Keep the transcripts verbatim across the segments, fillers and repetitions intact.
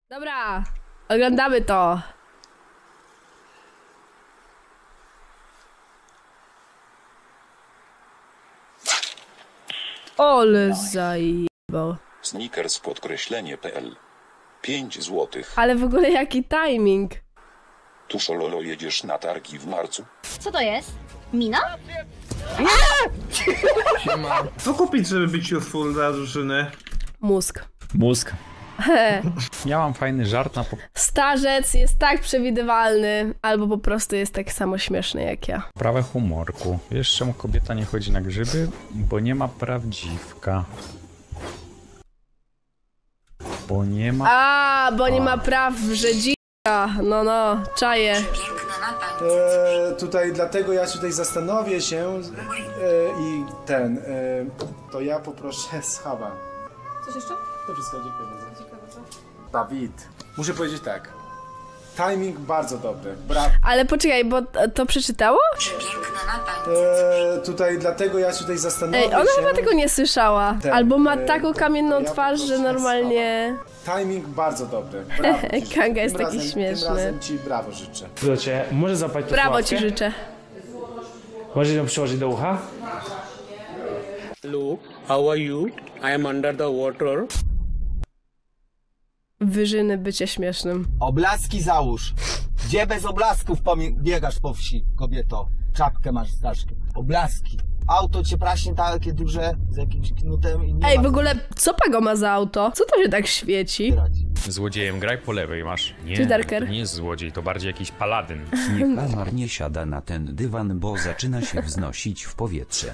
Dobra, oglądamy to. Ole zajebał. Snickers podkreślenie P L. pięć złotych. Ale w ogóle jaki timing. Tu Szololo jedziesz na targi w marcu? Co to jest? Mina? Siema. Co kupić, żeby być useful dla drużyny? Mózg. Mózg. Ja mam fajny żart na po... Starzec jest tak przewidywalny, albo po prostu jest tak samo śmieszny jak ja. Poprawę humorku. Wiesz, czemu kobieta nie chodzi na grzyby? Bo nie ma prawdziwka. Bo nie ma... A, bo nie ma praw, że dzika. No, no, czaję. E, tutaj dlatego ja tutaj zastanowię się e, i ten, e, to ja poproszę schawa. Coś jeszcze? To wszystko, dziękuję bardzo. Dawid, muszę powiedzieć tak. Timing bardzo dobry, brawo. Ale poczekaj, bo to przeczytało? E, tutaj dlatego ja tutaj zastanowię Ej, ona się. chyba tego nie słyszała. Ten, Albo ma e, taką kamienną ja twarz, że poproszę normalnie... Timing bardzo dobry, brawo. Kanga jest Tym taki razem, śmieszny. Tym razem ci brawo życzę. Słuchajcie, może zapalić Brawo słuchawkę? ci życzę. Możesz ją przyłożyć do ucha? Luke, how are you? I am under the water. Wyżyny bycie śmiesznym. Oblaski załóż. Gdzie bez oblasków biegasz po wsi, kobieto? Czapkę masz staszkę. Oblaski. Auto cię praśnie takie duże, z jakimś knutem i nie Ej, ma... w ogóle, co Pago ma za auto? Co to się tak świeci? Złodziejem graj po lewej masz. Nie, Czy Darker? to nie jest złodziej, to bardziej jakiś paladyn. Niech Amar nie siada na ten dywan, bo zaczyna się wznosić w powietrze.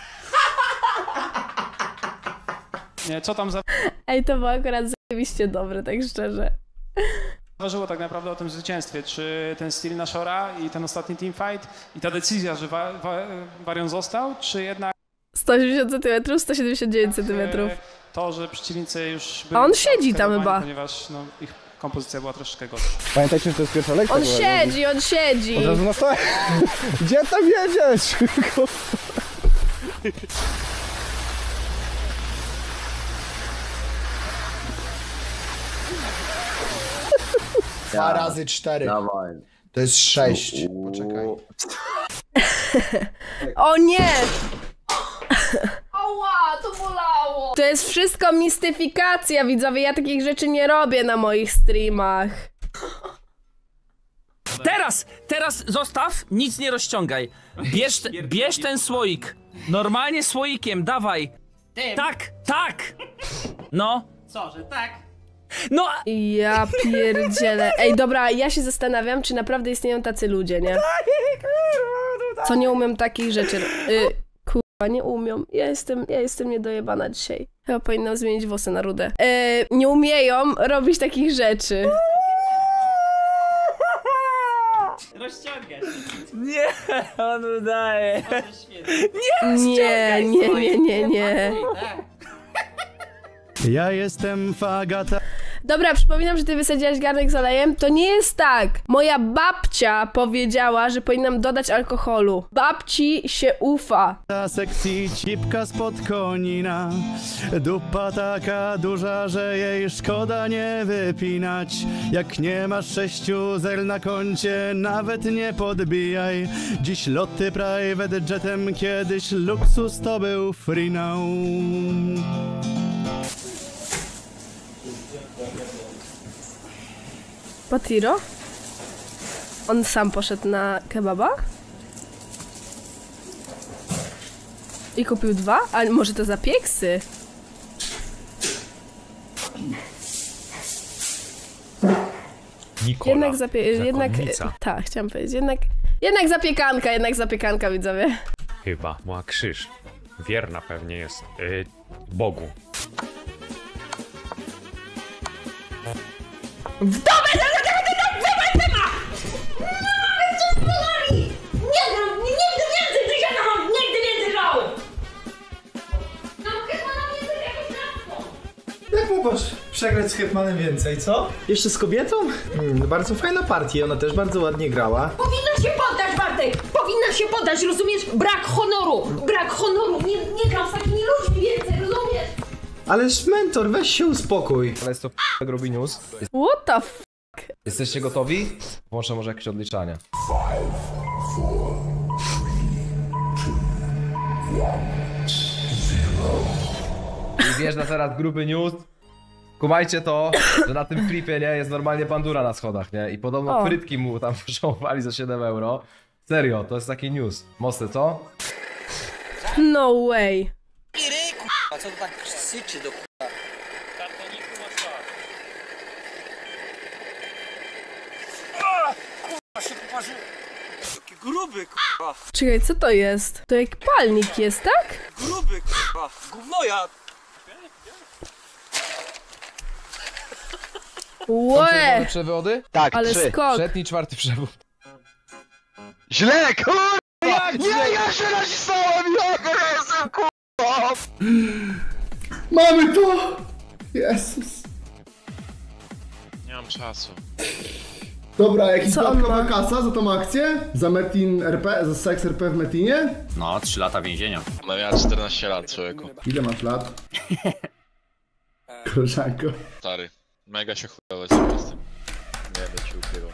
Nie, co tam za... Ej, to było akurat zajebiście dobre, tak szczerze. Zaważyło tak naprawdę o tym zwycięstwie? Czy ten styl na Shora i ten ostatni teamfight i ta decyzja, że wa wa Varian został, czy jednak... sto osiemdziesiąt centymetrów, sto siedemdziesiąt dziewięć centymetrów. To, że przeciwnicy już byli... A on siedzi tam chyba. Ponieważ no, ich kompozycja była troszeczkę gorsza. Pamiętajcie, że to jest pierwsza lekcja. On siedzi, on siedzi. Od razu na stole. Gdzie tam jedziesz? Dwa razy cztery. Dawaj. To jest sześć. Poczekaj. O nie! Ała, to bolało! To jest wszystko mistyfikacja, widzowie. Ja takich rzeczy nie robię na moich streamach. Teraz, teraz zostaw, nic nie rozciągaj. Bierz, bierz ten słoik. Normalnie słoikiem, dawaj. Tym? Tak, tak! No. Co, że tak? No! Ja pierdzielę. Ej, dobra, ja się zastanawiam, czy naprawdę istnieją tacy ludzie, nie? Co nie umiem takich rzeczy. Y Kurwa, nie umiem. Ja jestem, ja jestem niedojebana dzisiaj. Chyba powinnam zmienić włosy na rudę. Y nie umieją robić takich rzeczy. Rozciągasz. Nie, on udaje. Nie, nie, nie, nie, nie. Ja jestem Fagata. Dobra, przypominam, że ty wysadziłaś garnek z olejem. To nie jest tak. Moja babcia powiedziała, że powinnam dodać alkoholu. Babci się ufa. Na sekcji cipka spod konina. Dupa taka duża, że jej szkoda nie wypinać. Jak nie masz sześciu zer na koncie, nawet nie podbijaj. Dziś loty private jetem, kiedyś luksus to był free now. Patiro? On sam poszedł na kebaba? I kupił dwa? A może to za pieksy? Nikola, Jednak zapie... Jednak... zakonnica. Tak, chciałam powiedzieć. Jednak... Jednak zapiekanka, jednak zapiekanka, widzowie. Chyba, ma krzyż. Wierna pewnie jest yy, Bogu. W dupę! Nie gram, nigdy więcej Dyziana nigdy więcej grałem! No chyba na mnie to jakoś łatwo. Jak mogłaś przegrać z Hetmanem więcej, co? Jeszcze z kobietą? Hmm, bardzo fajna partia, ona też bardzo ładnie grała. Powinna się poddać, Bartek! Powinna się poddać, rozumiesz? Brak honoru! Brak honoru! Nie, nie gram z takimi ludźmi więcej, rozumiesz? Ależ mentor, weź się uspokój. Ale jest to f***, gruby news. What the f***? Jesteście gotowi? Włączę może jakieś odliczanie. I wjeżdża teraz gruby news. Kumajcie to, że na tym klipie, nie, jest normalnie bandura na schodach, nie? I podobno O. frytki mu tam poszłowali za siedem euro. Serio, to jest taki news. Mocny, co? No way. A co to tak syczy do k***a? Kurwa, się poparzył. Taki gruby, kurwa. Czekaj, co to jest? To jak palnik jest, tak? Gruby, kurwa. Gównojad. Łe! Przewody? Tak, Ale trzy. skok. Przedni, czwarty przewód. Źle, kurwa! Nie, ja się nacisnąłem! Ja jestem, kurwa! Mamy to! Jezus. Nie mam czasu. Dobra, jakiś Co on dodatkowa ma? kasa za tą akcję? Za Metin R P, za seks R P w Metinie? No, trzy lata więzienia. No miała czternaście lat, człowieku. Ile masz lat? Koleżanko. Stary, mega się chujować po prostu. Nie będę ci ukrywał.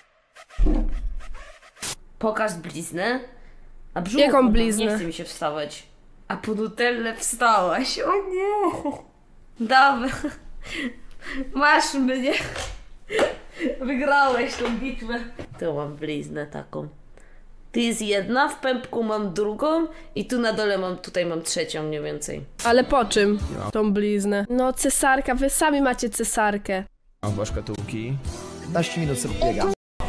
Pokaż bliznę. A brzuch, Jaką bliznę? Nie chce mi się wstawać. A po nutellę wstałaś. O nie. Dobra. Masz mnie. Wygrałeś tą bitwę. Tu mam bliznę taką. Tu jest jedna, w pępku mam drugą i tu na dole mam, tutaj mam trzecią mniej więcej. Ale po czym? Tą bliznę. No cesarka, wy sami macie cesarkę. Oba szkatułki. piętnaście minut sobie biega.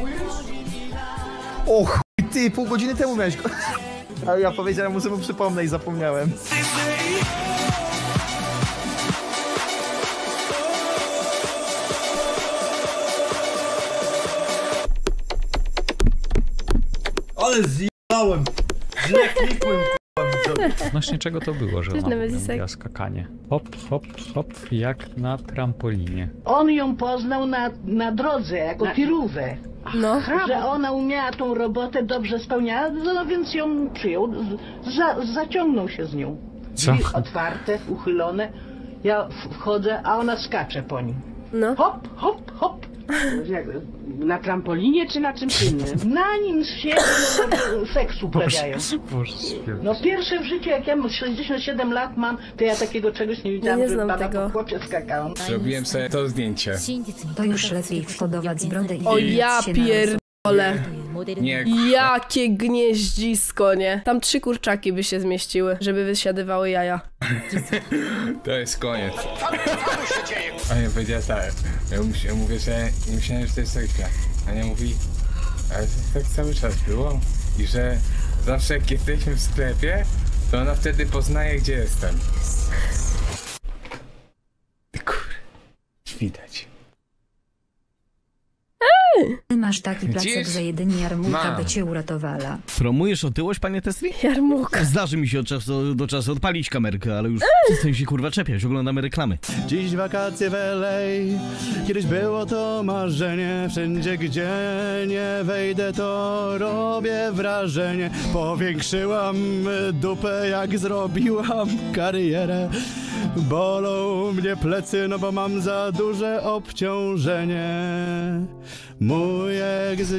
O chuj, ty, pół godziny temu miałeś go. Ale ja powiedziałem mu, że mu przypomnę i zapomniałem. Ale zjebałem! Źle klikłem, k***a. Odnośnie czego to było, że Też ona nawet jest robiła jak- skakanie. Hop, hop, hop, jak na trampolinie. On ją poznał na, na drodze, jako na... pirówę. No. Że ona umiała tą robotę, dobrze spełniała, no więc ją przyjął, z- za, zaciągnął się z nią. Co? Drzwi otwarte, uchylone, ja w- wchodzę, a ona skacze po nim. No. Hop, hop, hop. Jak, na trampolinie czy na czymś innym? Na nim się no, seks uprawiają. Boże świetnie. No pierwsze w życiu, jak ja mam sześćdziesiąt siedem lat mam, to ja takiego czegoś nie widziałam, Ja nie że znam baba tego. po chłopie skakała. Zrobiłem sobie to zdjęcie. To już lepiej wkodować brodę i O ja pierdolę. Nie, Jakie gnieździsko, nie? Tam trzy kurczaki by się zmieściły, żeby wysiadywały jaja. to jest koniec. A ja powiedziała tak, ja, mus, ja mówię, że nie myślałem, że to jest tak źle. A nie mówi, ale to tak cały czas było. I że zawsze jak jesteśmy w sklepie, to ona wtedy poznaje, gdzie jestem. Kur... Widać. Ty masz taki placek, Widzisz? że jedynie jarmułka Mam. by cię uratowała. Promujesz otyłość, panie Testri? Jarmułka. Zdarzy mi się od czasu do czasu odpalić kamerkę, ale już przestań się kurwa czepiać, oglądamy reklamy. Dziś wakacje w L A, kiedyś było to marzenie, wszędzie gdzie nie wejdę to robię wrażenie. Powiększyłam dupę jak zrobiłam karierę, bolą mnie plecy, no bo mam za duże obciążenie. Mój ex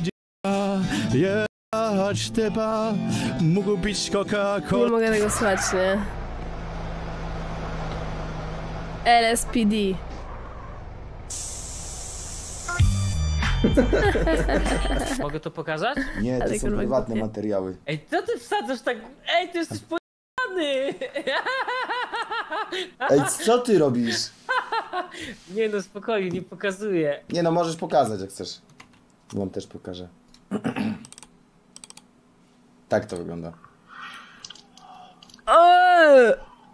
jechać typa, mógł pić Nie Coca-Cola. mogę tego słuchać, nie? L S P D. Mogę to pokazać? Nie, to Ale są kurwa prywatne głupie. materiały. Ej, co ty wsadzasz tak? Ej, ty jesteś pojebany! Ej, co ty robisz? Nie no, spokojnie, nie pokazuję. Nie no, możesz pokazać jak chcesz. Wam też pokażę. Tak to wygląda. Eee!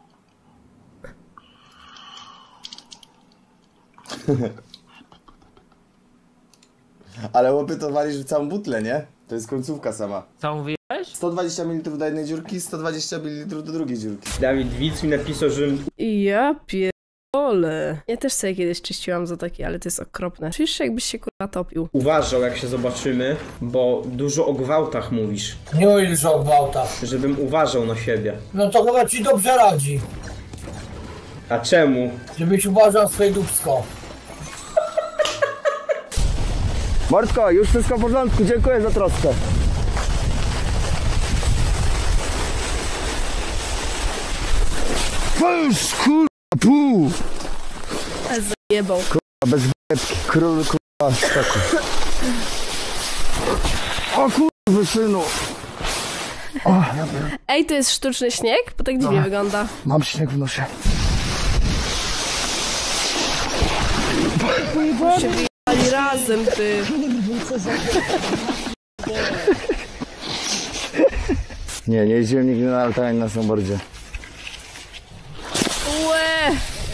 Ale łopy to walisz w całą butlę, nie? To jest końcówka sama. Co mówiłeś? sto dwadzieścia mililitrów do jednej dziurki, sto dwadzieścia mililitrów do drugiej dziurki. Dawid Widz mi napisał, że Ja pierdolę. Ja też sobie kiedyś czyściłam za takie, ale to jest okropne. Czujesz się, jakbyś się kurwa topił. uważał, jak się zobaczymy, bo dużo o gwałtach mówisz. Nie mówisz o gwałtach. Żebym uważał na siebie. No to chyba ci dobrze radzi. A czemu? Żebyś uważał swoje dupsko. Mordko, już wszystko w porządku, dziękuję za troskę. Już kurwa, pół! Zajebał. Kurwa, bez w***ki, król kurwa stoku. O kurwa, synu! O, ja Ej, to jest sztuczny śnieg? Bo tak dziwnie Dobra. wygląda. Mam śnieg w nosie. Się wyjechali razem, ty. Nie, nie jeździłem nigdy na altanie na snowboardzie. Łe!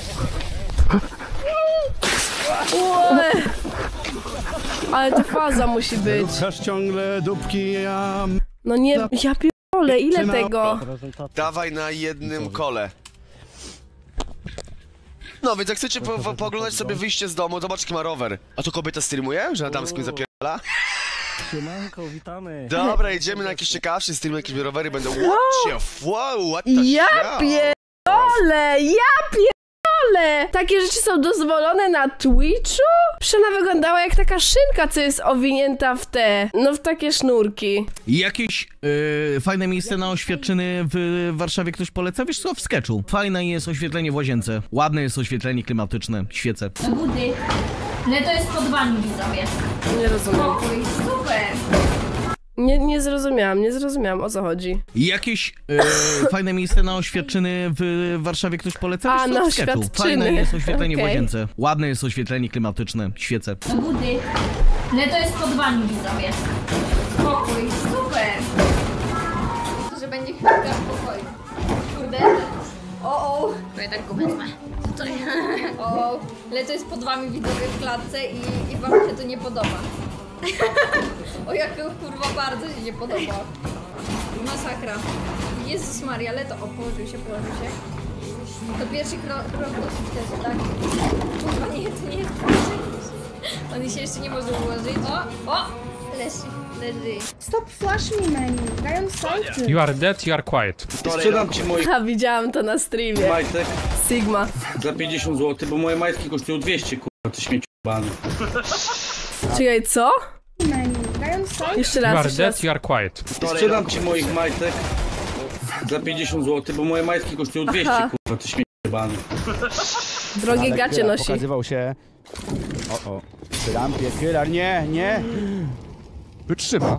Łe! Ale to faza musi być. Ruchasz ciągle dupki, ja... No nie, ja pierdolę, ile tego? Dawaj na jednym kole. No więc jak chcecie po, po, pooglądać sobie wyjście z domu, zobacz jaki ma rower. A to kobieta streamuje? Że na damskim zapierdala? Siemanko, witamy. Dobra, idziemy na jakiś ciekawszy stream, jakieś rowery będą. What the wow, what the Ja shit? pierdolę, ja pierdolę! Takie rzeczy są dozwolone na Twitchu? Przena wyglądała jak taka szynka, co jest owinięta w te, no w takie sznurki. Jakieś yy, fajne miejsce na oświadczyny w Warszawie ktoś poleca? Wiesz co, w sketchu. Fajne jest oświetlenie w łazience. Ładne jest oświetlenie klimatyczne, świece. Do budy. No to jest pod wami, widzowie. Nie rozumiem. Spokój, super. Nie, nie zrozumiałam, nie zrozumiałam, o co chodzi. Jakieś yy, fajne miejsce na oświadczyny w Warszawie ktoś poleca? A, Wiesz co, na w sketchu. oświadczyny. Fajne jest oświetlenie Okej. w łazience. Ładne jest oświetlenie klimatyczne, świece. Do budy. No to jest pod wami, widzowie. Spokój, super. Że będzie chwilka w pokoju. Kurde. O, o. No ja tak go wezmę. Tutaj. O, ale to jest pod wami, widzowie, w klatce i, i wam się to nie podoba. O, jak kurwa bardzo się nie podoba. Masakra. Jezus Maria, ale to... O, położył się, położył się. To pierwszy krok, krok do sukcesu, tak? Kurwa, nie, to nie jest. On się jeszcze nie może ułożyć. O, o! Leży, leży. Stop flash me menu. Dają salty. You are dead, you are quiet. Sprzedam ci moich A, widziałam to na streamie. majtek Sigma. za pięćdziesiąt złotych, bo moje majtki kosztują dwieście, kurwa, ty śmieci bany. Czekaj, co? Menu. Dają salty. Jeszcze You raz, are jeszcze dead, raz. you are quiet. Sprzedam ci moich majtek za pięćdziesiąt złotych, bo moje majtki kosztują dwieście, Aha. kurwa, ty śmieci bany. Drogie gacie nosi. Pokazywał się... O, o. Przy rampie, Kylar, nie, nie! Wytrzyma.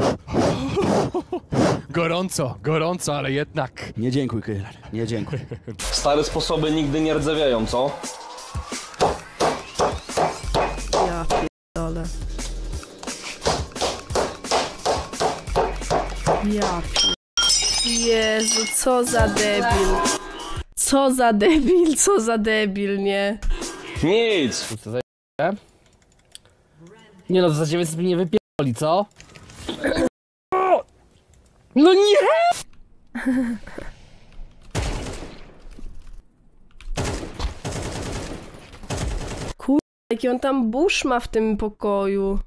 Gorąco, gorąco, ale jednak. Nie dziękuj, Kylar, nie dziękuj. Stare sposoby nigdy nie rdzewiają, co? Ja pierdolę. Ja pierdolę. Jezu, co za debil. Co za debil, co za debil, nie? Nic! Nie no, za dziewięćset mi nie wypierdoli, co? No nie! Kurwa, jaki on tam burz ma w tym pokoju.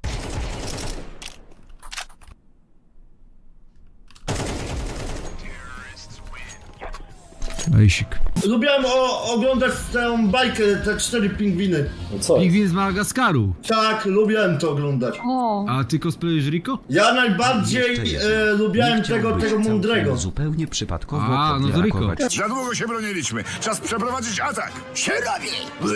Ejsik. Lubiłem o, oglądać tę bajkę, te cztery pingwiny. Co? Pingwin z Madagaskaru. Tak, lubiłem to oglądać. A ty cosplayujesz Rico? Ja najbardziej e, lubiłem tego, Chciałbyś tego całkiem mądrego. Zupełnie przypadkowo A, no to Rico. podliarakować. Za długo się broniliśmy. Czas przeprowadzić atak. Się robi!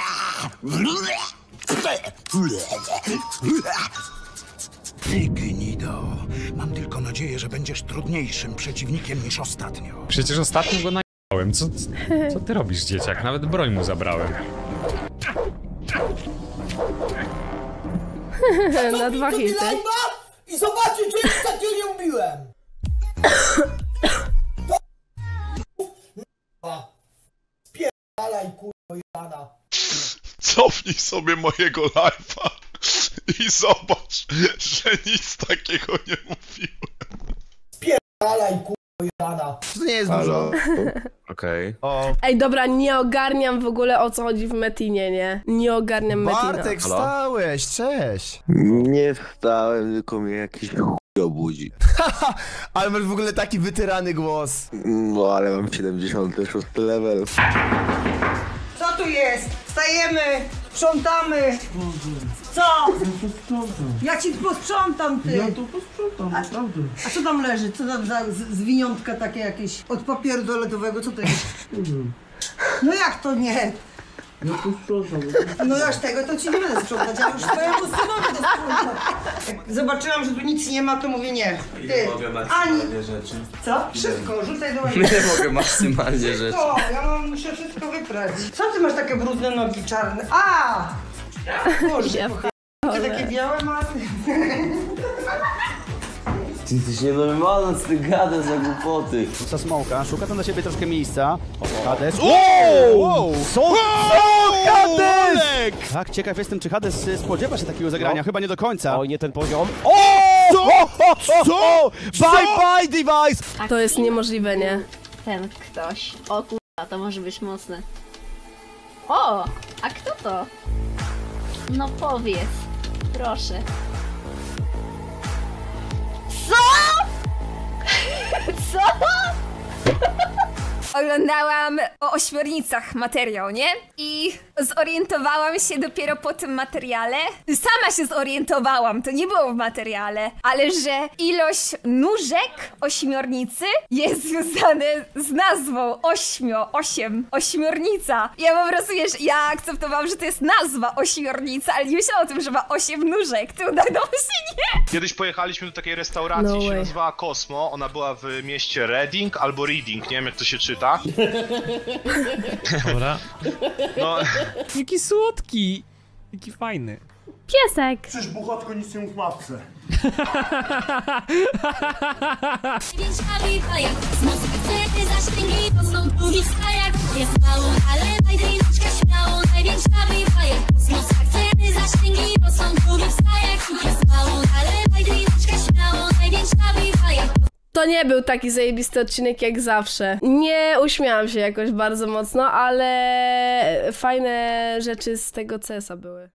Ty, Gnido. Mam tylko nadzieję, że będziesz trudniejszym przeciwnikiem niż ostatnio. Przecież ostatnio go najebałem. Co, co ty robisz, dzieciak? Nawet broń mu zabrałem. Na dwa hity. I zobaczy, czy jeszcze cię nie ubiłem! Spierdalaj, kurwa, jana. Cofnij sobie mojego live'a i zobacz, że nic takiego nie mówiłem. Spierdalaj, kurwa, jana. To nie jest dużo. Okej. Okay. Ej, dobra, nie ogarniam w ogóle o co chodzi w Metinie, nie? Nie ogarniam Metina. Bartek, wstałeś, cześć! Nie wstałem, tylko mnie jakiś chuj obudzi. Ale masz w ogóle taki wytyrany głos. No, ale mam siedemdziesiąty szósty level. tu jest? Wstajemy, sprzątamy. Co? Ja ci posprzątam, ty. Ja to posprzątam, naprawdę. A co tam leży? Co tam za z- zwiniątka takie jakieś od papieru toaletowego? Co to jest? No jak to nie? Ja to sprzątam. No aż tego to ci nie będę sprzątać, ja już swojemu synowi to sprzątam. Jak zobaczyłam, że tu nic nie ma, to mówię nie. Ty, ani... rzeczy. Co? Wszystko, rzucaj do łazienki. Nie mogę maksymalnie rzeczy. Co? Ja mam, muszę wszystko wyprać. Co ty masz takie brudne nogi czarne? A! Boże, Ja kochane. Ty takie białe ma. Ty jesteś nienormalny, co ty gadasz za głupoty. Rzuca smoka, szuka tam dla siebie troszkę miejsca. Hades. Wow! Wow! Co? Co? Hades! Tak, ciekaw jestem, czy Hades y, spodziewa się takiego zagrania. Chyba nie do końca. Oj, nie ten poziom. O! Co? Co? Bye bye device! To jest niemożliwe, nie? Ten ktoś. O kurwa, to może być mocne. O! A kto to? No powiedz. Proszę. Co? Co? Oglądałam o ośmiornicach materiał, nie? I zorientowałam się dopiero po tym materiale. Sama się zorientowałam, to nie było w materiale, ale że ilość nóżek ośmiornicy jest związana z nazwą ośmio, osiem, ośmiornica. Ja po prostu, wiesz, ja akceptowałam, że to jest nazwa ośmiornica, ale nie myślałam o tym, że ma osiem nóżek. To no właśnie nie. Kiedyś pojechaliśmy do takiej restauracji, No się way. nazywała Cosmo. Ona była w mieście Reading albo Reading, nie wiem jak to się czyta. Dobra. No, Jaki słodki! Jaki fajny. Piesek. Przecież buchatko nic nie mów matce. Jest mało, ale najdrineczka śmiało. Największa biwajer. Kosmos akcenty, zasięgi, bo są drugi w stajach. Jest mało, ale najdrineczka śmiało. Największa biwajer. To nie był taki zajebisty odcinek jak zawsze. Nie uśmiałam się jakoś bardzo mocno, ale fajne rzeczy z tego C S a były.